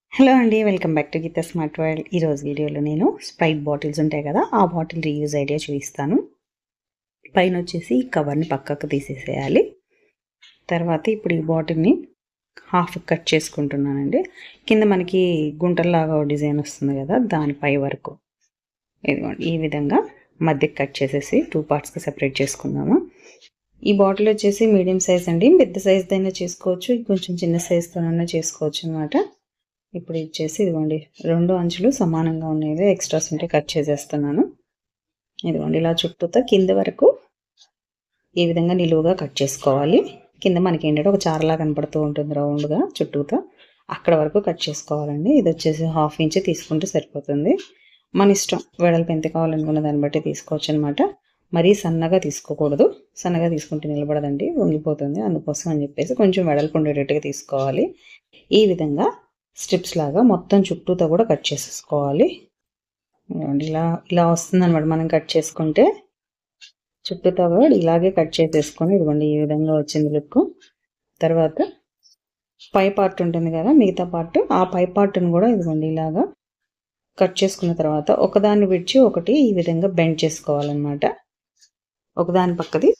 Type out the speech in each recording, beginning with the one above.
Hello అండి, welcome back to Geetha smart world. ఈరోజు వీడియోలో నేను స్ప్రైట్ బాటిల్స్ ఉంటాయి కదా, ఆ బాటిల్ రీయూజ్ ఐడియా చూపిస్తాను. పైన వచ్చేసి కవర్ని పక్కకు తీసేసేయాలి. తర్వాత ఇప్పుడు ఈ బాటిల్ని హాఫ్ కట్ చేసుకుంటున్నానండి. కింద మనకి గుంటల్లాగా డిజైన్ వస్తుంది కదా, దానిపై వరకు ఇదిగోండి ఈ విధంగా మధ్యకి కట్ చేసేసి 2 పార్ట్స్కి సెపరేట్ చేసుకుందాము. ఈ బాటిల్ వచ్చేసి మీడియం సైజ్ అండి, పెద్ద సైజ్దైనా చేసుకోవచ్చు, కొంచెం చిన్న సైజ్తోనైనా చేసుకోవచ్చు అనమాట. ఇప్పుడు ఇచ్చేసి ఇదిగోండి 2 అంచులు సమానంగా ఉన్నాయి, ఎక్స్ట్రాస్ ఉంటే కట్ చేసేస్తున్నాను. ఇదిగోండి ఇలా చుట్టూతో కింద వరకు ఈ విధంగా నిలువుగా కట్ చేసుకోవాలి. కింద మనకి ఏంటంటే ఒక చారలా కనపడుతూ ఉంటుంది రౌండ్గా చుట్టూతో, అక్కడ వరకు కట్ చేసుకోవాలండి. ఇది వచ్చేసి 1/2 ఇంచ్ తీసుకుంటే సరిపోతుంది. మన ఇష్టం, వెడల్పు ఎంత కావాలనుకున్న దాన్ని బట్టి తీసుకోవచ్చు అనమాట. మరీ సన్నగా తీసుకోకూడదు, సన్నగా తీసుకుంటే నిలబడదండి, వంగిపోతుంది. అందుకోసం అని చెప్పేసి కొంచెం వెడల్పు ఉండేటట్టుగా తీసుకోవాలి. ఈ విధంగా స్ట్రిప్స్ లాగా మొత్తం చుట్టూతో కూడా కట్ చేసేసుకోవాలి. ఇలా ఇలా వస్తుంది అనమాట. మనం కట్ చేసుకుంటే చుట్టూతో కూడా ఇలాగే కట్ చేసేసుకొని ఇదిగోండి ఈ విధంగా వచ్చింది లుక్. తర్వాత పై పార్ట్ ఉంటుంది కదా, మిగతా పార్ట్, ఆ పై పార్ట్ని కూడా ఇదిగోండి ఇలాగా కట్ చేసుకున్న తర్వాత ఒకదాన్ని విడిచి ఒకటి ఈ విధంగా బెండ్ చేసుకోవాలన్నమాట. ఒకదాని పక్కది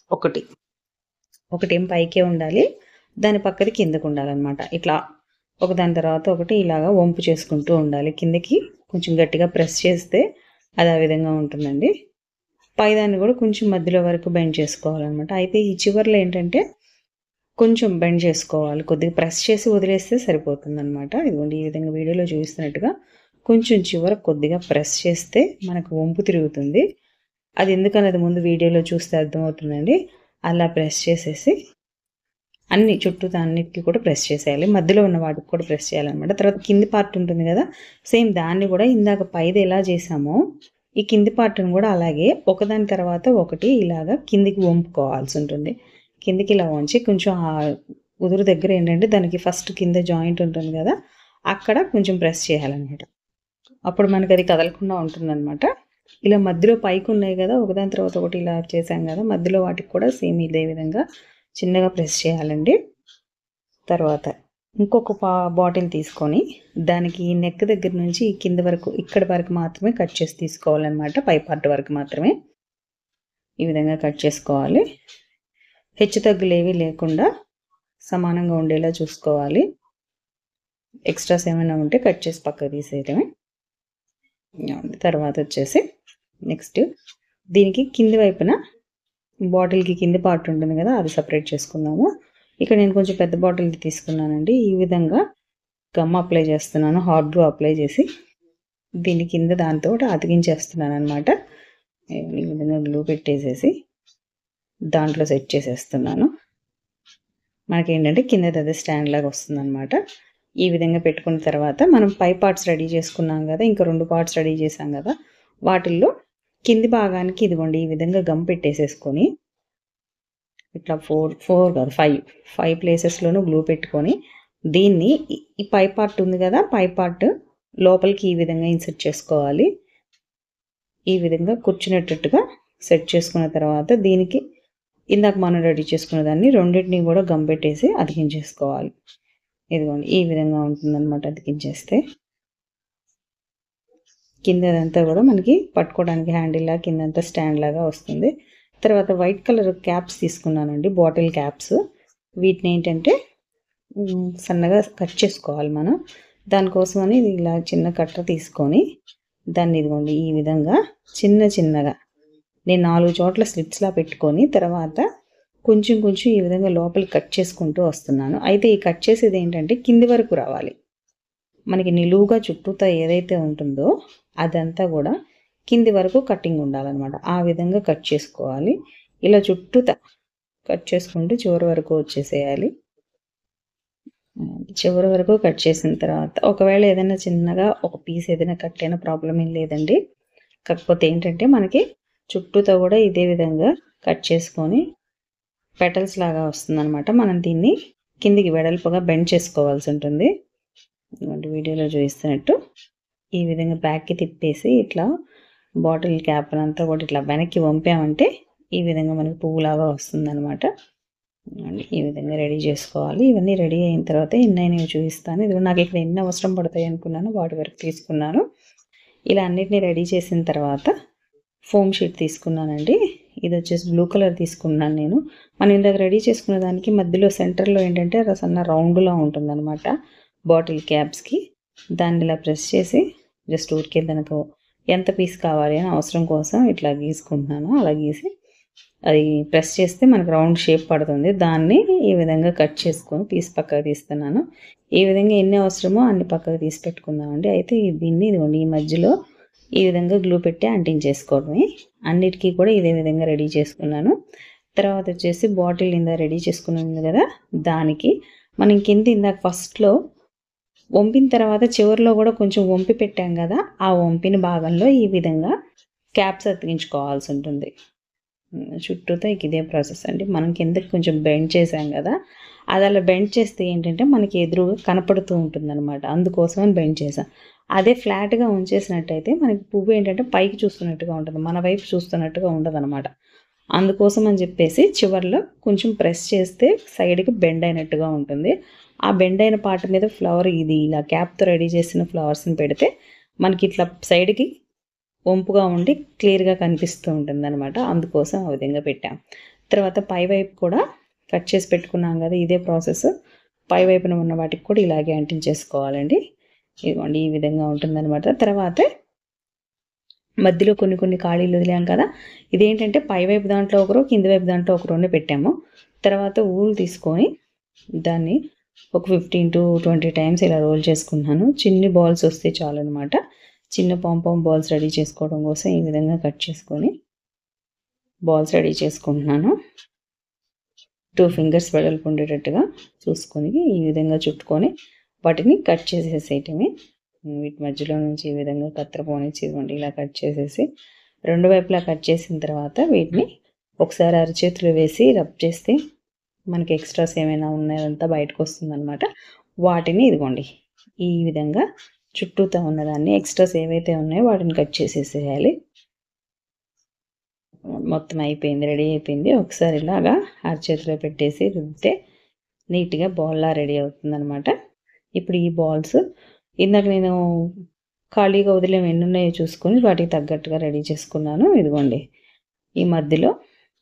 ఒకటి ఏం పైకే ఉండాలి, దాని పక్కది కిందకు ఉండాలన్నమాట. ఇట్లా ఒకదాని తర్వాత ఒకటి ఇలాగా వంపు చేసుకుంటూ ఉండాలి. కిందకి కొంచెం గట్టిగా ప్రెస్ చేస్తే అది ఆ విధంగా ఉంటుందండి. పైదాన్ని కూడా కొంచెం మధ్యలో వరకు బెండ్ చేసుకోవాలన్నమాట. అయితే ఈ చివర్లో ఏంటంటే కొంచెం బెండ్ చేసుకోవాలి, కొద్దిగా ప్రెస్ చేసి వదిలేస్తే సరిపోతుంది అనమాట. ఇదిగోండి ఈ విధంగా వీడియోలో చూపిస్తున్నట్టుగా కొంచెం చివర కొద్దిగా ప్రెస్ చేస్తే మనకు వంపు తిరుగుతుంది. అది ఎందుకనేది ముందు వీడియోలో చూస్తే అర్థమవుతుందండి. అలా ప్రెస్ చేసేసి అన్ని చుట్టూతో అన్నిటికీ కూడా ప్రెస్ చేసేయాలి, మధ్యలో ఉన్న వాటికి కూడా ప్రెస్ చేయాలన్నమాట. తర్వాత కింది పార్ట్ ఉంటుంది కదా, సేమ్ దాన్ని కూడా ఇందాక పైది ఎలా చేసామో ఈ కింది పార్ట్ని కూడా అలాగే ఒకదాని తర్వాత ఒకటి ఇలాగా కిందికి వంపుకోవాల్సి ఉంటుంది. కిందికి ఇలా వంచి కొంచెం ఆ ఉదురు దగ్గర ఏంటంటే దానికి ఫస్ట్ కింద జాయింట్ ఉంటుంది కదా, అక్కడ కొంచెం ప్రెస్ చేయాలన్నమాట. అప్పుడు మనకి అది కదలకుండా ఉంటుందన్నమాట. ఇలా మధ్యలో పైకి ఉన్నాయి కదా, ఒకదాని తర్వాత ఒకటి ఇలా చేసాం కదా, మధ్యలో వాటికి కూడా సేమ్ ఇదే విధంగా చిన్నగా ప్రెస్ చేయాలండి. తర్వాత ఇంకొక బాటిల్ తీసుకొని దానికి నెక్ దగ్గర నుంచి కింద వరకు ఇక్కడ వరకు మాత్రమే కట్ చేసి తీసుకోవాలన్నమాట. పై పార్ట్ వరకు మాత్రమే ఈ విధంగా కట్ చేసుకోవాలి. హెచ్చు తగ్గులేవి లేకుండా సమానంగా ఉండేలా చూసుకోవాలి. ఎక్స్ట్రాస్ ఏమైనా ఉంటే కట్ చేసి పక్కకు తీసేయటమే. తర్వాత వచ్చేసి నెక్స్ట్ దీనికి కింది వైపున బాటిల్కి కింది పార్ట్ ఉంటుంది కదా, అది సపరేట్ చేసుకుందాము. ఇక్కడ నేను కొంచెం పెద్ద బాటిల్ తీసుకున్నానండి. ఈ విధంగా గమ్ అప్లై చేస్తున్నాను, హాట్ గ్లూ అప్లై చేసి దీని కింద దాంతో అతికించేస్తున్నాను అనమాట. ఈ విధంగా గ్లూ పెట్టేసేసి దాంట్లో సెట్ చేసేస్తున్నాను. మనకేంటంటే కింద అదే స్టాండ్ లాగా వస్తుంది అనమాట. ఈ విధంగా పెట్టుకున్న తర్వాత మనం పై పార్ట్స్ రెడీ చేసుకున్నాం కదా, ఇంకా 2 పార్ట్స్ రెడీ చేసాం కదా, వాటిల్లో కింది భాగానికి ఇదిగోండి ఈ విధంగా గమ్ పెట్టేసేసుకొని ఇట్లా 4 కాదు 5 ప్లేసెస్లోనూ గ్లూ పెట్టుకొని దీన్ని ఈ పై పార్ట్ ఉంది కదా, పై పార్ట్ లోపలికి ఈ విధంగా ఇన్సర్ట్ చేసుకోవాలి. ఈ విధంగా కూర్చునేటట్టుగా సెట్ చేసుకున్న తర్వాత దీనికి ఇందాక మనం రెడీ చేసుకున్న దాన్ని రెండింటిని కూడా గమ్ పెట్టేసి అతికించేసుకోవాలి. ఇదిగోండి ఈ విధంగా ఉంటుందన్నమాట. అతికించేస్తే కిందదంతా కూడా మనకి పట్టుకోవడానికి హ్యాండిల్ లాగా కిందంతా స్టాండ్ లాగా వస్తుంది. తర్వాత వైట్ కలర్ క్యాప్స్ తీసుకున్నానండి, బాటిల్ క్యాప్స్. వీటిని ఏంటంటే సన్నగా కట్ చేసుకోవాలి మనం. దానికోసమని ఇలా చిన్న కట్ట తీసుకొని దాన్ని ఇదిగోండి ఈ విధంగా చిన్నగా నేను 4 చోట్ల స్లిట్స్లా పెట్టుకొని తర్వాత కొంచెం ఈ విధంగా లోపలికి కట్ చేసుకుంటూ వస్తున్నాను. అయితే ఈ కట్ చేసేది ఏంటంటే కింది వరకు రావాలి. మనకి నిలువుగా చుట్టూతో ఏదైతే ఉంటుందో అదంతా కూడా కింది వరకు కటింగ్ ఉండాలన్నమాట. ఆ విధంగా కట్ చేసుకోవాలి. ఇలా చుట్టూతా కట్ చేసుకుంటూ చివరి వరకు వచ్చేసేయాలి. చివరి వరకు కట్ చేసిన తర్వాత ఒకవేళ ఏదైనా చిన్నగా ఒక పీస్ ఏదైనా కట్ అయినా ప్రాబ్లం ఏం లేదండి. కాకపోతే ఏంటంటే మనకి చుట్టూతో కూడా ఇదే విధంగా కట్ చేసుకొని పెటల్స్ లాగా వస్తుందన్నమాట. మనం దీన్ని కిందికి వెడల్పుగా బెండ్ చేసుకోవాల్సి ఉంటుంది. వీడియోలో చూపిస్తున్నట్టు ఈ విధంగా బ్యాక్కి తిప్పేసి ఇట్లా బాటిల్ క్యాప్ అంతా కూడా ఇట్లా వెనక్కి వంపామంటే ఈ విధంగా మనకి పువ్వులాగా వస్తుందన్నమాట. ఈ విధంగా రెడీ చేసుకోవాలి. ఇవన్నీ రెడీ అయిన తర్వాత ఎన్నైనా చూపిస్తాను. ఇది నాకు ఇక్కడ ఎన్ని అవసరం పడతాయి అనుకున్నాను వాటి వరకు తీసుకున్నాను. ఇలా అన్నిటినీ రెడీ చేసిన తర్వాత ఫోమ్ షీట్ తీసుకున్నానండి. ఇది వచ్చేసి బ్లూ కలర్ తీసుకున్నాను నేను. మనం ఇందాక రెడీ చేసుకున్న దానికి మధ్యలో సెంటర్లో ఏంటంటే సన్న రౌండ్లా ఉంటుందన్నమాట బాటిల్ క్యాప్స్కి. దాన్ని ఇలా ప్రెస్ చేసి జస్ట్ ఊరికే దానికి ఎంత పీస్ కావాలి అని అవసరం కోసం ఇట్లా గీసుకుంటున్నాను. అలా గీసి అది ప్రెస్ చేస్తే మనకు రౌండ్ షేప్ పడుతుంది. దాన్ని ఈ విధంగా కట్ చేసుకొని పీస్ పక్కకు తీస్తున్నాను. ఈ విధంగా ఎన్ని అవసరమో అన్ని పక్కకు తీసి పెట్టుకుందామండి. అయితే దీన్ని ఇదిగోండి ఈ మధ్యలో ఈ విధంగా గ్లూ పెట్టి అంటించేసుకోవడమే. అన్నిటికీ కూడా ఇదే విధంగా రెడీ చేసుకున్నాను. తర్వాత వచ్చేసి బాటిల్ ఇందా రెడీ చేసుకున్నాను కదా, దానికి మనం కింద ఇందాక ఫస్ట్లో వంపిన తర్వాత చివరిలో కూడా కొంచెం వంపి పెట్టాం కదా, ఆ వంపిన భాగంలో ఈ విధంగా క్యాప్స్ అతికించుకోవాల్సి ఉంటుంది. చుట్టూతో ఇదే ప్రాసెస్ అండి. మనం కిందకి కొంచెం బెండ్ చేసాం కదా, అది అలా బెండ్ చేస్తే ఏంటంటే మనకి ఎదురుగా కనపడుతూ ఉంటుంది అనమాట. అందుకోసమని బెండ్ చేసాం. అదే ఫ్లాట్గా ఉంచేసినట్టయితే మనకి పువ్వు ఏంటంటే పైకి చూస్తున్నట్టుగా ఉంటుంది, మన వైపు చూస్తున్నట్టుగా ఉండదు అనమాట. అందుకోసం అని చెప్పేసి చివరిలో కొంచెం ప్రెస్ చేస్తే సైడ్కి బెండ్ అయినట్టుగా ఉంటుంది. ఆ బెండ్ అయిన పార్ట్ మీద ఫ్లవర్ ఇది ఇలా క్యాప్తో రెడీ చేసిన ఫ్లవర్స్ని పెడితే మనకి ఇట్లా సైడ్కి వంపుగా ఉండి క్లియర్గా కనిపిస్తూ ఉంటుంది అనమాట. అందుకోసం ఆ విధంగా పెట్టాం. తర్వాత పై వైపు కూడా కట్ చేసి పెట్టుకున్నాం కదా, ఇదే ప్రాసెస్ పై వైపున ఉన్న వాటికి కూడా ఇలాగే అంటించేసుకోవాలండి. ఇదిగోండి ఈ విధంగా ఉంటుందన్నమాట. తర్వాత మధ్యలో కొన్ని ఖాళీలు వదిలాం కదా, ఇదేంటంటే పై వైపు దాంట్లో ఒకరు కింది వైపు దాంట్లో ఒకరు పెట్టాము. తర్వాత ఊలు తీసుకొని దాన్ని ఒక 15 to 20 టైమ్స్ ఇలా రోల్ చేసుకుంటున్నాను. చిన్ని బాల్స్ వస్తే చాలు అనమాట. చిన్న పాంపాం బాల్స్ రెడీ చేసుకోవడం కోసం ఈ విధంగా కట్ చేసుకొని బాల్స్ రెడీ చేసుకుంటున్నాను. 2 ఫింగర్స్ వెడల్పు ఉండేటట్టుగా చూసుకొని ఈ విధంగా చుట్టుకొని వాటిని కట్ చేసేసేయటమే. వీటి మధ్యలో నుంచి ఈ విధంగా కత్తెర పోనిచ్చి ఇవ్వండి ఇలా కట్ చేసేసి రెండు వైపులా కట్ చేసిన తర్వాత వీటిని ఒకసారి అరచేతులు వేసి రబ్ చేస్తే మనకి ఎక్స్ట్రాస్ ఏమైనా ఉన్నాయంతా బయటకు వస్తుందన్నమాట. వాటిని ఇదిగోండి ఈ విధంగా చుట్టూతో ఉన్నదాన్ని ఎక్స్ట్రాస్ ఏవైతే ఉన్నాయో వాటిని కట్ చేసేసేయాలి. మొత్తం అయిపోయింది, రెడీ అయిపోయింది. ఒకసారి ఇలాగా అరచేతిలో పెట్టేసి రుద్దితే నీట్గా బాల్లా రెడీ అవుతుందన్నమాట. ఇప్పుడు ఈ బాల్స్ ఇందాక నేను ఖాళీగా వదిలేం ఎన్ని ఉన్నాయో చూసుకొని వాటికి తగ్గట్టుగా రెడీ చేసుకున్నాను. ఇదిగోండి ఈ మధ్యలో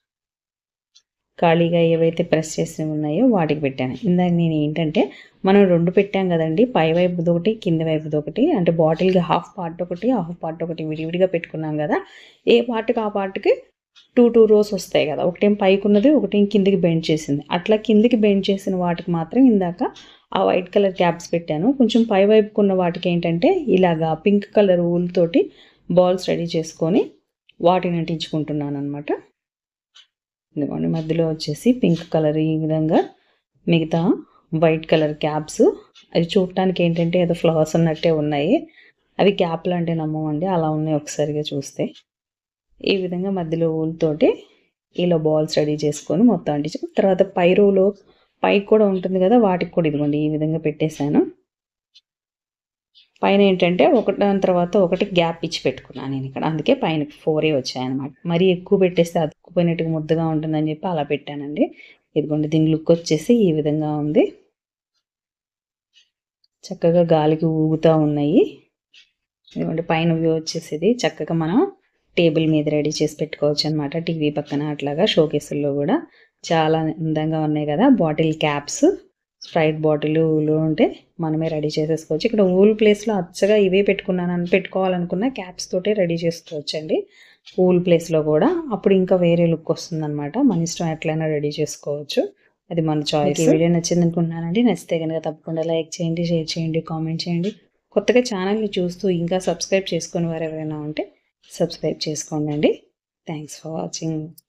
ఖాళీగా ఏవైతే ప్రెస్ చేసినవి ఉన్నాయో వాటికి పెట్టాను. ఇందాక నేను ఏంటంటే మనం 2 పెట్టాం కదండి, పై వైపుది ఒకటి కింది వైపుది ఒకటి, అంటే బాటిల్కి హాఫ్ పార్ట్ ఒకటి హాఫ్ పార్ట్ ఒకటి విడివిడిగా పెట్టుకున్నాం కదా. ఏ పార్ట్కి ఆ పార్ట్కి 2 రోస్ వస్తాయి కదా, ఒకటేం పైకి ఉన్నది ఒకటేం కిందికి బెండ్ చేసింది. అట్లా కిందికి బెండ్ చేసిన వాటికి మాత్రం ఇందాక ఆ వైట్ కలర్ క్యాప్స్ పెట్టాను. కొంచెం పై వైపుకున్న వాటికి ఏంటంటే ఇలాగా పింక్ కలర్ ఊల్ తోటి బాల్స్ రెడీ చేసుకొని వాటిని అంటించుకుంటున్నాను అనమాట. ఇదిగోండి మధ్యలో వచ్చేసి పింక్ కలర్ ఈ విధంగా, మిగతా వైట్ కలర్ క్యాప్స్. అవి చూడటానికి ఏంటంటే ఏదో ఫ్లవర్స్ ఉన్నట్టే ఉన్నాయి, అవి క్యాప్లు అంటే నమ్మమండి, అలా ఉన్నాయి ఒకసారిగా చూస్తే. ఈ విధంగా మధ్యలో ఊళ్ళతోటి ఇలా బాల్స్ రెడీ చేసుకొని మొత్తం అంటించుకుని తర్వాత పై రోలో పైకి కూడా ఉంటుంది కదా, వాటికి కూడా ఇదిగోండి ఈ విధంగా పెట్టేశాను. పైన ఏంటంటే ఒకదాని తర్వాత ఒకటి గ్యాప్ ఇచ్చి పెట్టుకున్నాను నేను ఇక్కడ, అందుకే పైన 4 వచ్చాయన్నమాట. మరీ ఎక్కువ పెట్టేస్తే అతుక్కుపోయినట్టుగా ముద్దగా ఉంటుందని చెప్పి అలా పెట్టానండి. ఇదిగోండి దీని లుక్ వచ్చేసి ఈ విధంగా ఉంది, చక్కగా గాలికి ఊగుతూ ఉన్నాయి. ఇదిగోండి పైన వ్యూ వచ్చేసి చక్కగా మనం టేబుల్ మీద రెడీ చేసి పెట్టుకోవచ్చు అనమాట. టీవీ పక్కన అట్లాగా షోకేసుల్లో కూడా చాలా అందంగా ఉన్నాయి కదా. బాటిల్ క్యాప్స్ స్ప్రైట్ బాటిల్ ఉంటే మనమే రెడీ చేసేసుకోవచ్చు. ఇక్కడ ఊల్ ప్లేస్లో అచ్చగా ఇవే పెట్టుకోవాలనుకున్న క్యాప్స్ తోటే రెడీ చేసుకోవచ్చండి ఊల్ ప్లేస్లో కూడా. అప్పుడు ఇంకా వేరే లుక్ వస్తుందన్నమాట. మన ఇష్టం ఎట్లయినా రెడీ చేసుకోవచ్చు, అది మన చాయిస్. వీడియో నచ్చింది అనుకుంటున్నానండి. నచ్చితే కనుక తప్పకుండా లైక్ చేయండి, షేర్ చేయండి, కామెంట్ చేయండి. కొత్తగా ఛానల్ని చూస్తూ ఇంకా సబ్స్క్రైబ్ చేసుకుని వారు ఎవరైనా ఉంటే సబ్స్క్రైబ్ చేసుకోండి. Thanks for watching.